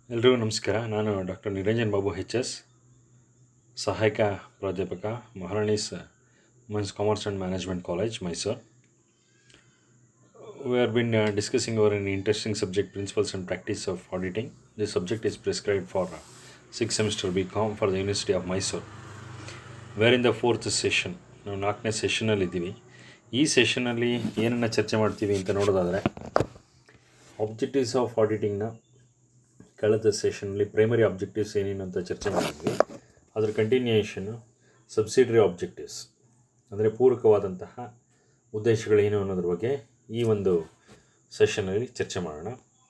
ಎಲ್ರಿಗೂ ನಮಸ್ಕಾರ. ನಾನು ಡಾಕ್ಟರ್ ನಿರಂಜನ್ ಬಾಬು ಎಚ್.ಎಸ್, ಸಹಾಯಕ ಪ್ರಾಧ್ಯಾಪಕ, Maharani's women's commerce and management college, Mysuru. We have been discussing over an interesting subject, Principles and Practice of Auditing. This subject is prescribed for 6th semester BCom for the University of Mysore. We are in the 4th session. ನಾವು 4ನೇ ಸೆಷನಲ್ಲಿ ಇದ್ದೀವಿ. ಈ ಸೆಷನಲ್ಲಿ ಏನನ್ನು ಚರ್ಚೆ ಮಾಡ್ತೀವಿ ಅಂತ ನೋಡೋದಾದರೆ, objectives of ಆಡಿಟಿಂಗ್ನ ಕಳೆದ ಸೆಷನಲ್ಲಿ ಪ್ರೈಮರಿ ಆಬ್ಜೆಕ್ಟಿವ್ಸ್ ಏನೇನು ಅಂತ ಚರ್ಚೆ ಮಾಡಿದ್ವಿ. ಅದರ ಕಂಟಿನ್ಯೂಯೇಷನ್ನು ಸಬ್ಸಿಡರಿ ಆಬ್ಜೆಕ್ಟಿವ್ಸ್ ಅಂದರೆ ಪೂರಕವಾದಂತಹ ಉದ್ದೇಶಗಳೇನು ಅನ್ನೋದ್ರ ಬಗ್ಗೆ ಈ ಒಂದು ಸೆಷನಲ್ಲಿ ಚರ್ಚೆ ಮಾಡೋಣ.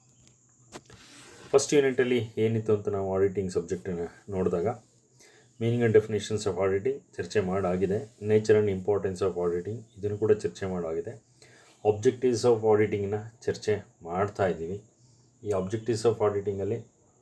ಫಸ್ಟ್ ಯೂನಿಟಲ್ಲಿ ಏನಿತ್ತು ಅಂತ ನಾವು ಆಡಿಟಿಂಗ್ ಸಬ್ಜೆಕ್ಟನ್ನು ನೋಡಿದಾಗ meaning and definitions of auditing ಚರ್ಚೆ ಮಾಡಾಗಿದೆ. Nature and importance of auditing ಇದನ್ನು ಕೂಡ ಚರ್ಚೆ ಮಾಡಾಗಿದೆ. ಆಬ್ಜೆಕ್ಟಿವ್ಸ್ ಆಫ್ ಆಡಿಟಿಂಗ್ನ ಚರ್ಚೆ ಮಾಡ್ತಾ ಇದ್ದೀವಿ. ಈ ಆಬ್ಜೆಕ್ಟಿವ್ಸ್ ಆಫ್ ಆಡಿಟಿಂಗಲ್ಲಿ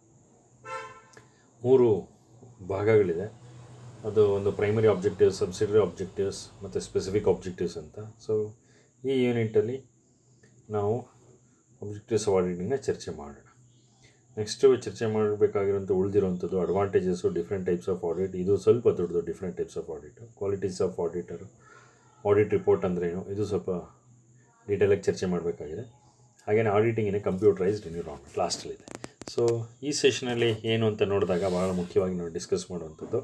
3 ಭಾಗಗಳಿದೆ. ಅದು ಒಂದು ಪ್ರೈಮರಿ ಆಬ್ಜೆಕ್ಟಿವ್ಸ್, ಸಬ್ಸಿಡರಿ ಆಬ್ಜೆಕ್ಟಿವ್ಸ್ ಮತ್ತು ಸ್ಪೆಸಿಫಿಕ್ ಆಬ್ಜೆಕ್ಟಿವ್ಸ್ ಅಂತ. ಸೊ ಈ ಯೂನಿಟಲ್ಲಿ ನಾವು ಆಬ್ಜೆಕ್ಟಿವ್ಸ್ ಆಫ್ ಆಡಿಟಿಂಗ್ನ ಚರ್ಚೆ ಮಾಡೋಣ. ನೆಕ್ಸ್ಟು ಚರ್ಚೆ ಮಾಡಬೇಕಾಗಿರೋಂಥ ಉಳಿದಿರೋಂಥದ್ದು advantages, different types of audit. ಇದು ಸ್ವಲ್ಪ ದೊಡ್ಡದು. Different types of audit, qualities of auditor, audit report ಅಂದ್ರೇನು, ಇದು ಸ್ವಲ್ಪ ಡೀಟೇಲಾಗಿ ಚರ್ಚೆ ಮಾಡಬೇಕಾಗಿದೆ. ಹಾಗೆಯೇ ಆಡಿಟಿಂಗ್ ಇನ್ ಕಂಪ್ಯೂಟರೈಸ್ಡ್ ಎನ್ವಿರಾನ್ಮೆಂಟ್ ಲಾಸ್ಟಲ್ಲಿದೆ. ಸೊ ಈ ಸೆಷನಲ್ಲಿ ಏನು ಅಂತ ನೋಡಿದಾಗ ಭಾಳ ಮುಖ್ಯವಾಗಿ ನಾವು ಡಿಸ್ಕಸ್ ಮಾಡುವಂಥದ್ದು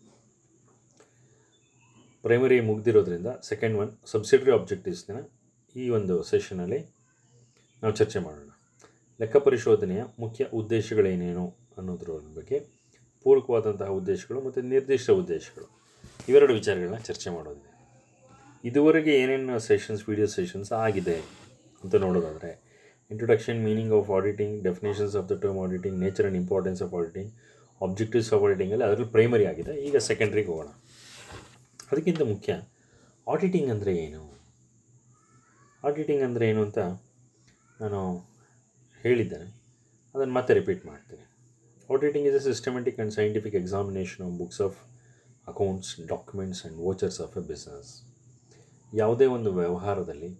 ಪ್ರೈಮರಿ ಮುಗ್ದಿರೋದ್ರಿಂದ ಸೆಕೆಂಡ್ ಒನ್ ಸಬ್ಸಿಡರಿ ಆಬ್ಜೆಕ್ಟಿವ್ಸ್ನ ಈ ಒಂದು ಸೆಷನಲ್ಲಿ ನಾವು ಚರ್ಚೆ ಮಾಡೋಣ. ಲೆಕ್ಕ ಪರಿಶೋಧನೆಯ ಮುಖ್ಯ ಉದ್ದೇಶಗಳೇನೇನು ಅನ್ನೋದ್ರ ಬಗ್ಗೆ, ಪೂರಕವಾದಂತಹ ಉದ್ದೇಶಗಳು ಮತ್ತು ನಿರ್ದಿಷ್ಟ ಉದ್ದೇಶಗಳು, ಇವೆರಡು ವಿಚಾರಗಳನ್ನ ಚರ್ಚೆ ಮಾಡೋದಿದೆ. ಇದುವರೆಗೆ ಏನೇನು ಸೆಷನ್ಸ್, ವಿಡಿಯೋ ಸೆಷನ್ಸ್ ಆಗಿದೆ ಅಂತ ನೋಡೋದಾದರೆ, introduction, meaning of auditing, definitions of the term auditing, nature and importance of auditing, objectives of ಆಡಿಟಿಂಗಲ್ಲಿ ಅದರಲ್ಲಿ ಪ್ರೈಮರಿ ಆಗಿದೆ. ಈಗ ಸೆಕೆಂಡ್ರಿಗೆ ಹೋಗೋಣ. ಅದಕ್ಕಿಂತ ಮುಖ್ಯ ಆಡಿಟಿಂಗ್ ಅಂದರೆ ಏನು, ಆಡಿಟಿಂಗ್ ಅಂದರೆ ಏನು ಅಂತ ನಾನು ಹೇಳಿದ್ದೇನೆ. ಅದನ್ನು ಮತ್ತೆ ರಿಪೀಟ್ ಮಾಡ್ತೀನಿ. Auditing is a systematic and scientific examination of books of accounts, documents and vouchers of a business. ಯಾವುದೇ ಒಂದು ವ್ಯವಹಾರದಲ್ಲಿ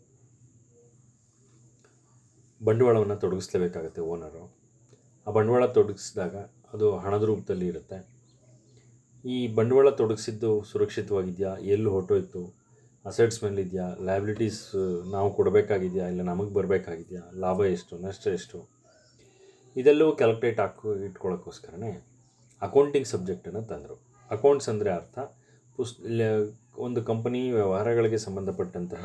ಬಂಡವಾಳವನ್ನು ತೊಡಗಿಸಲೇಬೇಕಾಗುತ್ತೆ ಓನರು. ಆ ಬಂಡವಾಳ ತೊಡಗಿಸಿದಾಗ ಅದು ಹಣದ ರೂಪದಲ್ಲಿ ಇರುತ್ತೆ. ಈ ಬಂಡವಾಳ ತೊಡಗಿಸಿದ್ದು ಸುರಕ್ಷಿತವಾಗಿದೆಯಾ, ಎಲ್ಲಿ ಹೊರಟೋಯ್ತು, ಅಸೆಟ್ಸ್ ಮೇಲಿದೆಯಾ, ಲಯಬಿಲಿಟೀಸ್ ನಾವು ಕೊಡಬೇಕಾಗಿದೆಯಾ, ಇಲ್ಲ ನಮಗೆ ಬರಬೇಕಾಗಿದೆಯಾ, ಲಾಭ ಎಷ್ಟು, ನಷ್ಟ ಎಷ್ಟು, ಇದೆಲ್ಲವೂ ಕ್ಯಾಲ್ಕುಲೇಟ್ ಇಟ್ಕೊಳ್ಳೋಕ್ಕೋಸ್ಕರನೇ ಅಕೌಂಟಿಂಗ್ ಸಬ್ಜೆಕ್ಟನ್ನು ತಂದರು. ಅಕೌಂಟ್ಸ್ ಅಂದರೆ ಅರ್ಥ ಒಂದು ಕಂಪನಿ ವ್ಯವಹಾರಗಳಿಗೆ ಸಂಬಂಧಪಟ್ಟಂತಹ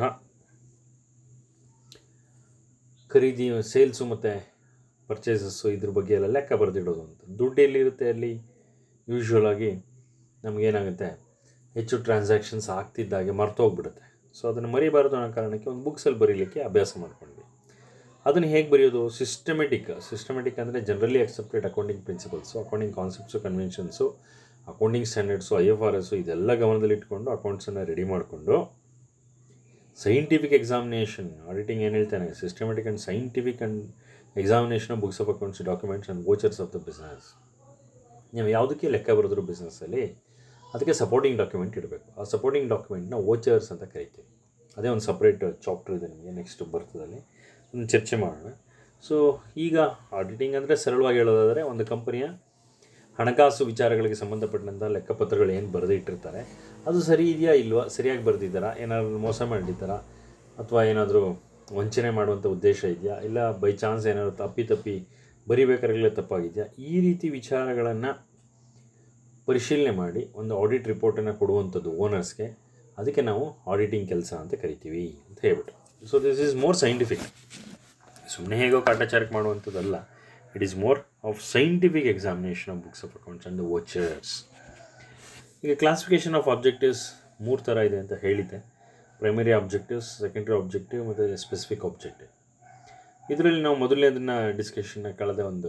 ಖರೀದಿ, ಸೇಲ್ಸು ಮತ್ತು ಪರ್ಚೇಸಸ್ಸು, ಇದ್ರ ಬಗ್ಗೆ ಎಲ್ಲ ಲೆಕ್ಕ ಬರೆದಿಡೋದು ಅಂತ. ದುಡ್ಡು ಎಲ್ಲಿರುತ್ತೆ ಅಲ್ಲಿ ಯೂಶ್ವಲ್ ಆಗಿ ನಮಗೇನಾಗುತ್ತೆ, ಹೆಚ್ಚು ಟ್ರಾನ್ಸಾಕ್ಷನ್ಸ್ ಆಗ್ತಿದ್ದಾಗೆ ಮರ್ತೋಗ್ಬಿಡುತ್ತೆ. ಸೊ ಅದನ್ನು ಮರಿಬಾರ್ದು ಅನ್ನೋ ಕಾರಣಕ್ಕೆ ಒಂದು ಬುಕ್ಸಲ್ಲಿ ಬರೀಲಿಕ್ಕೆ ಅಭ್ಯಾಸ ಮಾಡ್ಕೊಂಡ್ವಿ. ಅದನ್ನು ಹೇಗೆ ಬರೆಯೋದು? ಸಿಸ್ಟಮೆಟಿಕ್ ಅಂದರೆ generally accepted accounting principles, accounting concepts, conventions, accounting standards, IFRS ಇದೆಲ್ಲ ಗಮನದಲ್ಲಿಟ್ಕೊಂಡು ಅಕೌಂಟ್ಸನ್ನು ರೆಡಿ ಮಾಡಿಕೊಂಡು ಸೈಂಟಿಫಿಕ್ ಎಕ್ಸಾಮಿನೇಷನ್, ಆಡಿಟಿಂಗ್ ಏನು ಹೇಳ್ತಾನೆ, systematic and scientific and examination of books of accounts, documents and vouchers of the business. ನೀವು ಯಾವುದಕ್ಕೆ ಲೆಕ್ಕ ಬರೆದ್ರು ಬಿಸ್ನೆಸ್ಸಲ್ಲಿ ಅದಕ್ಕೆ ಸಪೋರ್ಟಿಂಗ್ ಡಾಕ್ಯುಮೆಂಟ್ ಇಡಬೇಕು. ಆ ಸಪೋರ್ಟಿಂಗ್ ಡಾಕ್ಯುಮೆಂಟ್ನ ವೋಚರ್ಸ್ ಅಂತ ಕರಿತೀವಿ. ಅದೇ ಒಂದು ಸಪ್ರೇಟ್ ಚಾಪ್ಟರ್ ಇದೆ ನಿಮಗೆ ನೆಕ್ಸ್ಟ್ ಬರ್ತದಲ್ಲಿ, ಅದನ್ನು ಚರ್ಚೆ ಮಾಡೋಣ. ಸೊ ಈಗ ಆಡಿಟಿಂಗ್ ಅಂದರೆ ಸರಳವಾಗಿ ಹೇಳೋದಾದರೆ, ಒಂದು ಕಂಪನಿಯ ಹಣಕಾಸು ವಿಚಾರಗಳಿಗೆ ಸಂಬಂಧಪಟ್ಟಂಥ ಲೆಕ್ಕಪತ್ರಗಳು ಏನು ಬರೆದಿಟ್ಟಿರ್ತಾರೆ ಅದು ಸರಿ ಇದೆಯಾ ಇಲ್ವಾ, ಸರಿಯಾಗಿ ಬರೆದಿದ್ದಾರಾ, ಏನಾದರೂ ಮೋಸ ಮಾಡಿದ್ದಾರಾ, ಅಥವಾ ಏನಾದರೂ ವಂಚನೆ ಮಾಡುವಂಥ ಉದ್ದೇಶ ಇದೆಯಾ, ಇಲ್ಲ ಬೈ ಚಾನ್ಸ್ ಏನಾದರೂ ತಪ್ಪಿ ಬರಿಬೇಕಾರೆಲ್ಲ ತಪ್ಪಾಗಿದೆಯಾ, ಈ ರೀತಿ ವಿಚಾರಗಳನ್ನು ಪರಿಶೀಲನೆ ಮಾಡಿ ಒಂದು ಆಡಿಟ್ ರಿಪೋರ್ಟನ್ನು ಕೊಡುವಂಥದ್ದು ಓನರ್ಸ್ಗೆ. ಅದಕ್ಕೆ ನಾವು ಆಡಿಟಿಂಗ್ ಕೆಲಸ ಅಂತ ಕರಿತೀವಿ ಅಂತ ಹೇಳ್ಬಿಟ್ಟು. So this is more scientific. ಸುಮ್ಮನೆ ಹೇಗೋ ಕಾಟಾಚಾರಕ್ಕೆ ಮಾಡುವಂಥದ್ದಲ್ಲ. It is more of scientific examination of books of accounts and the vouchers. ಈಗ ಕ್ಲಾಸಿಫಿಕೇಷನ್ ಆಫ್ ಆಬ್ಜೆಕ್ಟಿವ್ಸ್ 3 ಥರ ಇದೆ ಅಂತ ಹೇಳಿದ್ದೆ. ಪ್ರೈಮರಿ ಆಬ್ಜೆಕ್ಟಿವ್ಸ್, ಸೆಕೆಂಡ್ರಿ ಆಬ್ಜೆಕ್ಟಿವ್ ಮತ್ತು ಸ್ಪೆಸಿಫಿಕ್ ಆಬ್ಜೆಕ್ಟಿವ್. ಇದರಲ್ಲಿ ನಾವು ಮೊದಲನೇದನ್ನು ಡಿಸ್ಕಷನ್ನ ಕಳೆದ ಒಂದು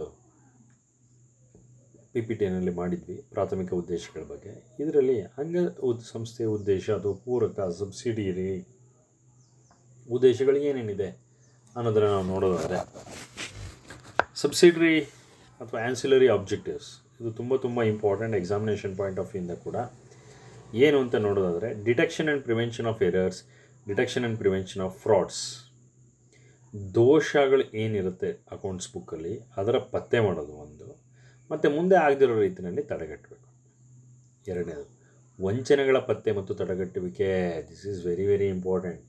PPTನಲ್ಲಿ ಮಾಡಿದ್ವಿ, ಪ್ರಾಥಮಿಕ ಉದ್ದೇಶಗಳ ಬಗ್ಗೆ. ಇದರಲ್ಲಿ ಸಂಸ್ಥೆಯ ಉದ್ದೇಶ, ಅದು ಪೂರಕ, ಸಬ್ಸಿಡಿಯರಿ ಉದ್ದೇಶಗಳು ಏನೇನಿದೆ ಅನ್ನೋದನ್ನು ನಾವು ನೋಡೋದಾದರೆ, ಸಬ್ಸಿಡರಿ ಅಥವಾ ಆ್ಯನ್ಸಿಲರಿ ಆಬ್ಜೆಕ್ಟಿವ್ಸ್ ಇದು ತುಂಬ ಇಂಪಾರ್ಟೆಂಟ್ ಎಕ್ಸಾಮಿನೇಷನ್ ಪಾಯಿಂಟ್ ಆಫ್ ವ್ಯೂಯಿಂದ ಕೂಡ. ಏನು ಅಂತ ನೋಡೋದಾದರೆ, detection and prevention of errors, detection and prevention of frauds. ದೋಷಗಳು ಏನಿರುತ್ತೆ ಅಕೌಂಟ್ಸ್ ಬುಕ್ಕಲ್ಲಿ ಅದರ ಪತ್ತೆ ಮಾಡೋದು ಒಂದು, ಮತ್ತು ಮುಂದೆ ಆಗದಿರೋ ರೀತಿಯಲ್ಲಿ ತಡೆಗಟ್ಟಬೇಕು. ಎರಡನೇದು ವಂಚನೆಗಳ ಪತ್ತೆ ಮತ್ತು ತಡೆಗಟ್ಟುವಿಕೆ. This is very very important.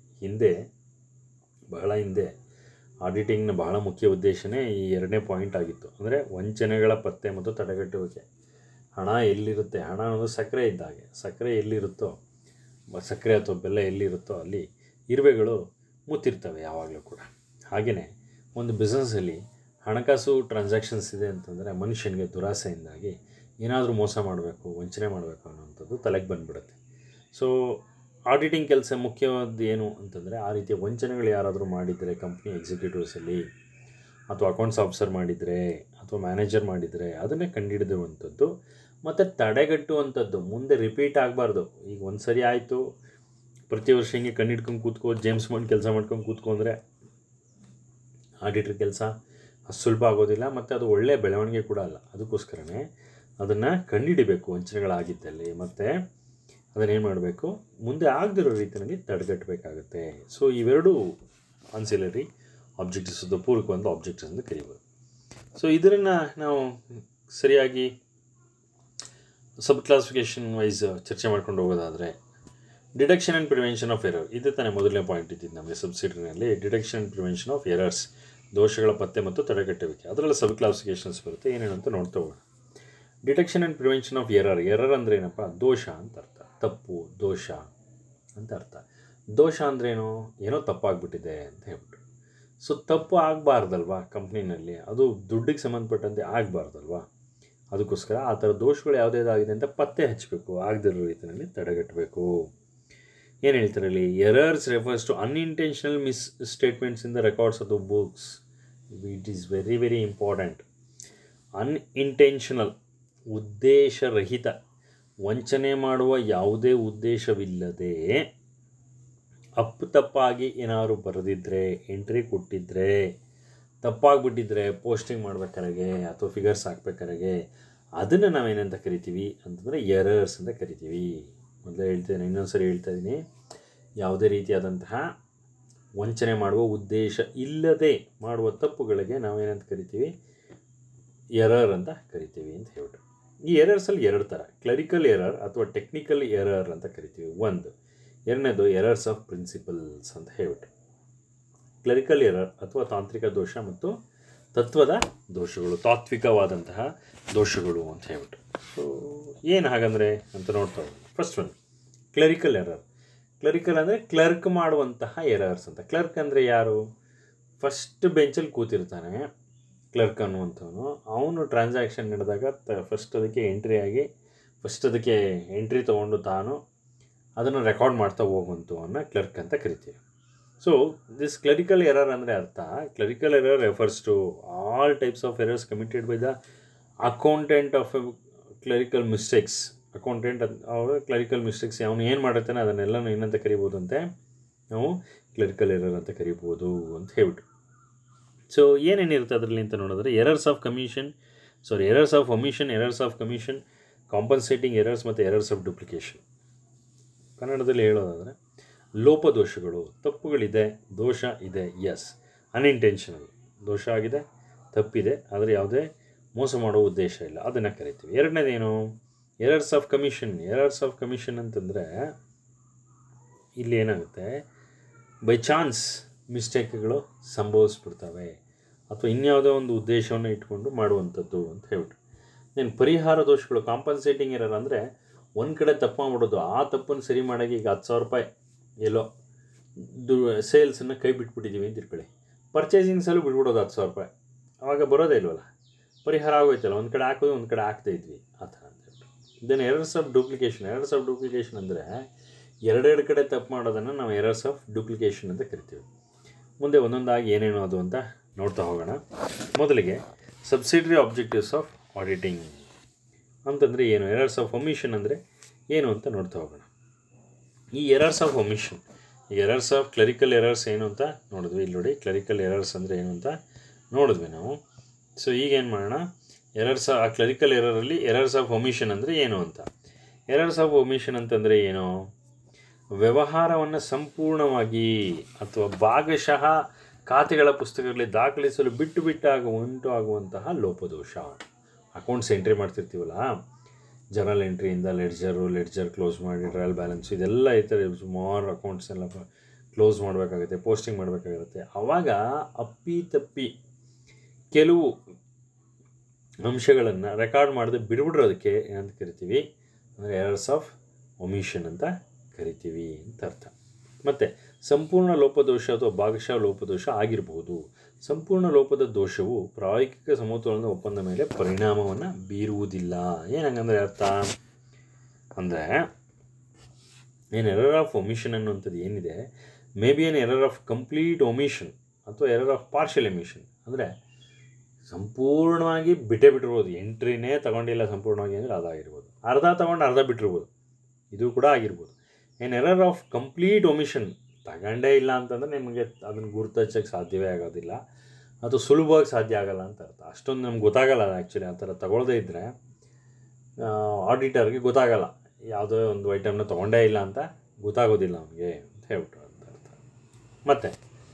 ಬಹಳ ಹಿಂದೆ ಆಡಿಟಿಂಗ್ನ ಬಹಳ ಮುಖ್ಯ ಉದ್ದೇಶನೇ ಈ ಎರಡನೇ ಪಾಯಿಂಟ್ ಆಗಿತ್ತು. ಅಂದರೆ ವಂಚನೆಗಳ ಪತ್ತೆ ಮತ್ತು ತಡೆಗಟ್ಟುವಿಕೆ. ಹಣ ಎಲ್ಲಿರುತ್ತೆ, ಹಣ ಅನ್ನೋದು ಸಕ್ಕರೆ ಇದ್ದಾಗೆ. ಸಕ್ಕರೆ ಎಲ್ಲಿರುತ್ತೋ, ಸಕ್ಕರೆ ಅಥವಾ ಬೆಲ್ಲ ಎಲ್ಲಿರುತ್ತೋ ಅಲ್ಲಿ ಇರುವೆಗಳು ಮುತ್ತಿರ್ತವೆ ಯಾವಾಗಲೂ ಕೂಡ. ಹಾಗೆಯೇ ಒಂದು ಬಿಸ್ನೆಸ್ಸಲ್ಲಿ ಹಣಕಾಸು ಟ್ರಾನ್ಸಾಕ್ಷನ್ಸ್ ಇದೆ ಅಂತಂದರೆ ಮನುಷ್ಯನಿಗೆ ದುರಾಸೆಯಿಂದಾಗಿ ಏನಾದರೂ ಮೋಸ ಮಾಡಬೇಕು, ವಂಚನೆ ಮಾಡಬೇಕು ಅನ್ನೋವಂಥದ್ದು ತಲೆಗೆ ಬಂದುಬಿಡುತ್ತೆ. ಸೊ ಆಡಿಟಿಂಗ್ ಕೆಲಸ ಮುಖ್ಯವಾದ್ದು ಏನು ಅಂತಂದರೆ, ಆ ರೀತಿಯ ವಂಚನೆಗಳು ಯಾರಾದರೂ ಮಾಡಿದರೆ ಕಂಪ್ನಿ ಎಕ್ಸಿಕ್ಯೂಟಿವ್ಸಲ್ಲಿ ಅಥವಾ ಅಕೌಂಟ್ಸ್ ಆಫೀಸರ್ ಮಾಡಿದರೆ ಅಥವಾ ಮ್ಯಾನೇಜರ್ ಮಾಡಿದರೆ ಅದನ್ನೇ ಕಂಡುಹಿಡಿದುವಂಥದ್ದು ಮತ್ತು ತಡೆಗಟ್ಟುವಂಥದ್ದು. ಮುಂದೆ ರಿಪೀಟ್ ಆಗಬಾರ್ದು. ಈಗ ಒಂದು ಸರಿ ಆಯಿತು, ಪ್ರತಿ ವರ್ಷ ಹಿಂಗೆ ಕಂಡಿಡ್ಕೊಂಡು ಕೂತ್ಕೋ, ಜೇಮ್ಸ್ ಬಾಂಡ್ ಕೆಲಸ ಮಾಡ್ಕೊಂಡು ಕೂತ್ಕೊಂಡ್ರೆ ಆಡಿಟ್ರ್ ಕೆಲಸ ಸುಲಭ ಆಗೋದಿಲ್ಲ ಮತ್ತು ಅದು ಒಳ್ಳೆಯ ಬೆಳವಣಿಗೆ ಕೂಡ ಅಲ್ಲ. ಅದಕ್ಕೋಸ್ಕರನೇ ಅದನ್ನು ಕಂಡುಹಿಡಿಬೇಕು ವಂಚನೆಗಳಾಗಿದ್ದಲ್ಲಿ, ಮತ್ತು ಅದನ್ನೇನು ಮಾಡಬೇಕು, ಮುಂದೆ ಆಗದಿರೋ ರೀತಿಯಲ್ಲಿ ತಡೆಗಟ್ಟಬೇಕಾಗುತ್ತೆ. ಸೊ ಇವೆರಡೂ ಆನ್ಸಿಲರಿ ಆಬ್ಜೆಕ್ಟಿವ್ಸ್, ಪೂರಕವಾದ ಆಬ್ಜೆಕ್ಟಿವ್ಸ್ ಅಂತ ಕರೀಬೋದು. ಸೊ ಇದನ್ನು ನಾವು ಸರಿಯಾಗಿ ಸಬ್ ಕ್ಲಾಸಿಫಿಕೇಷನ್ ವೈಸ್ ಚರ್ಚೆ ಮಾಡ್ಕೊಂಡು ಹೋಗೋದಾದರೆ, detection and prevention of error, ಇದು ತಾನೇ ಮೊದಲನೇ ಪಾಯಿಂಟ್ ಇದ್ದಿದ್ದು ನಮಗೆ ಸಬ್ಸಿಡಿನಲ್ಲಿ. Detection and prevention of errors, ದೋಷಗಳ ಪತ್ತೆ ಮತ್ತು ತಡೆಗಟ್ಟುವಿಕೆ. ಅದರಲ್ಲಿ ಸಬ್ ಕ್ಲಾಸಿಫಿಕೇಷನ್ಸ್ ಬರುತ್ತೆ, ಏನೇನು ಅಂತ ನೋಡ್ತಾ ಹೋಗೋಣ. Detection and prevention of error ಅಂದರೆ ಏನಪ್ಪ, ದೋಷ ಅಂತ ಅರ್ಥ. ತಪ್ಪು, ದೋಷ ಅಂತ ಅರ್ಥ. ದೋಷ ಅಂದ್ರೇನು, ಏನೋ ತಪ್ಪಾಗ್ಬಿಟ್ಟಿದೆ ಅಂತ ಹೇಳ್ಬಿಟ್ಟು. ಸೊ ತಪ್ಪು ಆಗಬಾರ್ದಲ್ವಾ ಕಂಪ್ನಿನಲ್ಲಿ, ಅದು ದುಡ್ಡಿಗೆ ಸಂಬಂಧಪಟ್ಟಂತೆ ಆಗಬಾರ್ದಲ್ವಾ. ಅದಕ್ಕೋಸ್ಕರ ಆ ಥರ ದೋಷಗಳು ಯಾವುದೇದಾಗಿದೆ ಅಂತ ಪತ್ತೆ ಹಚ್ಚಬೇಕು, ಆಗದಿರೋ ರೀತಿಯಲ್ಲಿ ತಡೆಗಟ್ಟಬೇಕು. ಏನು ಹೇಳ್ತಾರೆ ಇಲ್ಲಿ, errors refers to unintentional misstatements in the records of the books. It is very very important. Unintentional, ಉದ್ದೇಶರಹಿತ, ವಂಚನೆ ಮಾಡುವ ಯಾವುದೇ ಉದ್ದೇಶವಿಲ್ಲದೆ ತಪ್ಪಾಗಿ ಏನಾದ್ರು ಬರೆದಿದ್ದರೆ, ಎಂಟ್ರಿ ಕೊಟ್ಟಿದ್ದರೆ, ತಪ್ಪಾಗಿಬಿಟ್ಟಿದ್ರೆ ಪೋಸ್ಟಿಂಗ್ ಮಾಡ್ಬೇಕಾರೆ ಅಥವಾ ಫಿಗರ್ಸ್ ಹಾಕ್ಬೇಕಾರೆ, ಅದನ್ನು ನಾವೇನಂತ ಕರಿತೀವಿ ಅಂತಂದರೆ ಎರರ್ಸ್ ಅಂತ ಕರಿತೀವಿ. ಮೊದಲೇ ಹೇಳ್ತೇನೆ, ಇನ್ನೊಂದು ಸರಿ ಹೇಳ್ತಾ ಇದ್ದೀನಿ, ಯಾವುದೇ ರೀತಿಯಾದಂತಹ ವಂಚನೆ ಮಾಡುವ ಉದ್ದೇಶ ಇಲ್ಲದೆ ಮಾಡುವ ತಪ್ಪುಗಳಿಗೆ ನಾವೇನಂತ ಕರಿತೀವಿ, ಎರರ್ ಅಂತ ಕರಿತೀವಿ ಅಂತ ಹೇಳ್ಬಿಟ್ಟು. ಈ ಎರರ್ಸಲ್ಲಿ ಎರಡು ಥರ, ಕ್ಲರಿಕಲ್ ಎರರ್ ಅಥವಾ ಟೆಕ್ನಿಕಲ್ ಎರರ್ ಅಂತ ಕರಿತೀವಿ ಒಂದು. ಎರಡನೇದು ಎರರ್ಸ್ ಆಫ್ ಪ್ರಿನ್ಸಿಪಲ್ಸ್ ಅಂತ ಹೇಳ್ಬಿಟ್ಟು. ಕ್ಲರಿಕಲ್ ಎರರ್ ಅಥವಾ ತಾಂತ್ರಿಕ ದೋಷ ಮತ್ತು ತತ್ವದ ದೋಷಗಳು, ತಾತ್ವಿಕವಾದಂತಹ ದೋಷಗಳು ಅಂತ ಹೇಳ್ಬಿಟ್ಟು. ಸೊ ಏನು ಹಾಗಂದರೆ ಅಂತ ನೋಡ್ತಾ ಹೋಗೋಣ. First one, clerical error. Clerical ಅಂದರೆ ಕ್ಲರ್ಕ್ ಮಾಡುವಂತಹ ಎರರ್ಸ್ ಅಂತ. ಕ್ಲರ್ಕ್ ಅಂದರೆ ಯಾರು, ಫಸ್ಟ್ ಬೆಂಚಲ್ಲಿ ಕೂತಿರ್ತಾನೆ ಕ್ಲರ್ಕ್ ಅನ್ನುವಂಥವನು. ಅವನು ಟ್ರಾನ್ಸಾಕ್ಷನ್ ನಡೆದಾಗ ಫಸ್ಟ್ ಅದಕ್ಕೆ ಎಂಟ್ರಿ ತೊಗೊಂಡು ತಾನು ಅದನ್ನು ರೆಕಾರ್ಡ್ ಮಾಡ್ತಾ ಹೋಗುವಂಥವನ್ನ ಕ್ಲರ್ಕ್ ಅಂತ ಕರಿತೀವಿ. ಸೊ ದಿಸ್ ಕ್ಲರಿಕಲ್ ಎರರ್ ಅಂದರೆ ಅರ್ಥ, clerical error refers to all types of errors committed by the accountant of clerical mistakes. Accountant ಅವರು ಕ್ಲರಿಕಲ್ ಮಿಸ್ಟೇಕ್ಸ್ ಅವನು ಏನು ಮಾಡಿರ್ತಾನೆ ಅದನ್ನೆಲ್ಲನೂ ಏನಂತ ಕರಿಬೋದು ಅಂತೆ, ನಾವು ಕ್ಲರಿಕಲ್ ಎರರ್ ಅಂತ ಕರಿಬೋದು ಅಂತ ಹೇಳ್ಬಿಟ್ಟು. ಸೊ ಏನೇನಿರುತ್ತೆ ಅದರಲ್ಲಿ ಅಂತ ನೋಡಿದ್ರೆ, errors of omission, errors of commission, compensating errors ಮತ್ತು ಎರರ್ಸ್ ಆಫ್ ಡುಪ್ಲಿಕೇಶನ್. ಕನ್ನಡದಲ್ಲಿ ಹೇಳೋದಾದರೆ ಲೋಪದೋಷಗಳು, ತಪ್ಪುಗಳಿದೆ, ದೋಷ ಇದೆ, ಎಸ್, ಅನ್ಇಂಟೆನ್ಷನಲ್, ದೋಷ ಆಗಿದೆ, ತಪ್ಪಿದೆ, ಆದರೆ ಯಾವುದೇ ಮೋಸ ಮಾಡೋ ಉದ್ದೇಶ ಇಲ್ಲ, ಅದನ್ನು ಕರಿತೀವಿ. ಎರಡನೇದೇನು, errors of commission. Errors of commission ಅಂತಂದರೆ ಇಲ್ಲಿ ಏನಾಗುತ್ತೆ, ಬೈ ಚಾನ್ಸ್ ಮಿಸ್ಟೇಕ್ಗಳು ಸಂಭವಿಸ್ಬಿಡ್ತವೆ ಅಥವಾ ಇನ್ಯಾವುದೋ ಒಂದು ಉದ್ದೇಶವನ್ನು ಇಟ್ಕೊಂಡು ಮಾಡುವಂಥದ್ದು ಅಂತ ಹೇಳ್ಬಿಟ್ಟು. ಏನು ಪರಿಹಾರ ದೋಷಗಳು, ಕಾಂಪನ್ಸೇಟಿಂಗ್ ಎರರ್ ಅಂದರೆ ಒಂದು ಕಡೆ ತಪ್ಪು ಮಾಡ್ಬಿಡೋದು, ಆ ತಪ್ಪನ್ನು ಸರಿ ಮಾಡೋಕ್ಕೆ ಈಗ 10,000 ರೂಪಾಯಿ ಎಲ್ಲೋ ಸೇಲ್ಸನ್ನು ಕೈ ಬಿಟ್ಬಿಟ್ಟಿದ್ದೀವಿ ಅಂತ ಇಟ್ಕೊಳ್ಳಿ, ಪರ್ಚೇಸಿಂಗ್ಸಲ್ಲೂ ಬಿಟ್ಬಿಡೋದು 10,000 ರೂಪಾಯಿ, ಆವಾಗ ಬರೋದೇ ಇಲ್ವಲ್ಲ, ಪರಿಹಾರ ಆಗೋಯ್ತಲ್ಲ, ಒಂದು ಕಡೆ ಹಾಕೋದು ಒಂದು ಕಡೆ ಹಾಕ್ತಾ ಇದ್ವಿ ಆ ಥರ ಅಂತ ಹೇಳ್ಬಿಟ್ಟು. Then errors of duplication. Errors of duplication ಅಂದರೆ ಎರಡೆರಡು ಕಡೆ ತಪ್ಪು ಮಾಡೋದನ್ನು ನಾವು ಎರರ್ಸ್ ಆಫ್ ಡುಪ್ಲಿಕೇಶನ್ ಅಂತ ಕರಿತೀವಿ. ಮುಂದೆ ಒಂದೊಂದಾಗಿ ಏನೇನು ಅದು ಅಂತ ನೋಡ್ತಾ ಹೋಗೋಣ. ಮೊದಲಿಗೆ ಸಬ್ಸಿಡರಿ ಆಬ್ಜೆಕ್ಟಿವ್ಸ್ ಆಫ್ ಆಡಿಟಿಂಗ್ ಅಂತಂದರೆ ಏನು, ಎರರ್ಸ್ ಆಫ್ ಒಮಿಷನ್ ಅಂದರೆ ಏನು ಅಂತ ನೋಡ್ತಾ ಹೋಗೋಣ. ಈ ಎರರ್ಸ್ ಆಫ್ ಒಮಿಷನ್, ಈ ಎರರ್ಸ್ ಆಫ್ ಕ್ಲರಿಕಲ್ ಎರರ್ಸ್ ಏನು ಅಂತ ನೋಡಿದ್ವಿ. ಇಲ್ಲಿ ನೋಡಿ, ಕ್ಲರಿಕಲ್ ಎರರ್ಸ್ ಅಂದರೆ ಏನು ಅಂತ ನೋಡಿದ್ವಿ ನಾವು. ಸೊ ಈಗೇನು ಮಾಡೋಣ, ಕ್ಲರಿಕಲ್ ಎರರಲ್ಲಿ ಎರರ್ಸ್ ಆಫ್ ಒಮಿಷನ್ ಅಂದರೆ ಏನು ಅಂತ. ಎರರ್ಸ್ ಆಫ್ ಒಮಿಷನ್ ಅಂತಂದರೆ ಏನು, ವ್ಯವಹಾರವನ್ನು ಸಂಪೂರ್ಣವಾಗಿ ಅಥವಾ ಭಾಗಶಃ ಖಾತೆಗಳ ಪುಸ್ತಕಗಳಲ್ಲಿ ದಾಖಲಿಸಲು ಬಿಟ್ಟು ಆಗುವಂತಹ ಲೋಪದೋಷ. ಅಕೌಂಟ್ಸ್ ಎಂಟ್ರಿ ಮಾಡ್ತಿರ್ತೀವಲ್ಲ, ಜರ್ನಲ್ ಎಂಟ್ರಿಯಿಂದ ಲೆಡ್ಜರ್ ಕ್ಲೋಸ್ ಮಾಡಿ ಟ್ರಯಲ್ ಬ್ಯಾಲೆನ್ಸ್ ಇದೆಲ್ಲ ಇರ್ತಾರೆ. ಸುಮಾರು ಅಕೌಂಟ್ಸ್ ಎಲ್ಲ ಕ್ಲೋಸ್ ಮಾಡಬೇಕಾಗುತ್ತೆ, ಪೋಸ್ಟಿಂಗ್ ಮಾಡಬೇಕಾಗುತ್ತೆ. ಆವಾಗ ಅಪ್ಪಿತಪ್ಪಿ ಕೆಲವು ಅಂಶಗಳನ್ನು ರೆಕಾರ್ಡ್ ಮಾಡದೆ ಬಿಡ್ಬಿಡ್ರೋದಕ್ಕೆ ಏನಂತ ಕರಿತೀವಿ ಅಂದರೆ ಎರರ್ಸ್ ಆಫ್ ಒಮಿಷನ್ ಅಂತ ಕರಿತೀವಿ ಅಂತ ಅರ್ಥ. ಮತ್ತು ಸಂಪೂರ್ಣ ಲೋಪದೋಷ ಅಥವಾ ಭಾಗಶಃ ಲೋಪದೋಷ ಆಗಿರಬಹುದು. ಸಂಪೂರ್ಣ ಲೋಪದ ದೋಷವು ಪ್ರಾಯೋಗಿಕ ಸಮತೋಲನದ ಒಪ್ಪಂದ ಮೇಲೆ ಪರಿಣಾಮವನ್ನು ಬೀರುವುದಿಲ್ಲ. ಏನಂಗಂದರೆ ಅರ್ಥ ಅಂದರೆ ಎರರ್ ಆಫ್ ಒಮಿಷನ್ ಅನ್ನುವಂಥದ್ದು ಏನಿದೆ, may be error of complete omission ಅಥವಾ ಎರರ್ ಆಫ್ ಪಾರ್ಷಿಯಲ್ ಎಮಿಷನ್. ಅಂದರೆ ಸಂಪೂರ್ಣವಾಗಿ ಬಿಟ್ಟಿರ್ಬೋದು, ಎಂಟ್ರಿನೇ ತಗೊಂಡಿಲ್ಲ ಸಂಪೂರ್ಣವಾಗಿ ಅಂದರೆ ಅದಾಗಿರ್ಬೋದು. ಅರ್ಧ ತಗೊಂಡು ಅರ್ಧ ಬಿಟ್ಟಿರ್ಬೋದು, ಇದು ಕೂಡ ಆಗಿರ್ಬೋದು. ಎರರ್ ಆಫ್ ಕಂಪ್ಲೀಟ್ ಒಮಿಷನ್, ತಗೊಂಡೇ ಇಲ್ಲ ಅಂತಂದರೆ ನಿಮಗೆ ಅದನ್ನು ಗುರುತಿಸೋಕ್ಕೆ ಸಾಧ್ಯವೇ ಆಗೋದಿಲ್ಲ, ಅದು ಸುಲಭವಾಗಿ ಸಾಧ್ಯ ಆಗೋಲ್ಲ ಅಂತ ಅರ್ಥ. ಅಷ್ಟೊಂದು ನಮ್ಗೆ ಗೊತ್ತಾಗಲ್ಲ ಆ್ಯಕ್ಚುಲಿ. ಆ ಥರ ತಗೊಳ್ಳದೇ ಇದ್ದರೆ ಆಡಿಟರ್ಗೆ ಗೊತ್ತಾಗಲ್ಲ, ಯಾವುದೋ ಒಂದು ಐಟಮ್ನ ತೊಗೊಂಡೇ ಇಲ್ಲ ಅಂತ ಗೊತ್ತಾಗೋದಿಲ್ಲ ಅವನಿಗೆ ಅಂತ ಹೇಳ್ಬಿಟ್ಟು ಅಂತ ಅರ್ಥ. ಮತ್ತು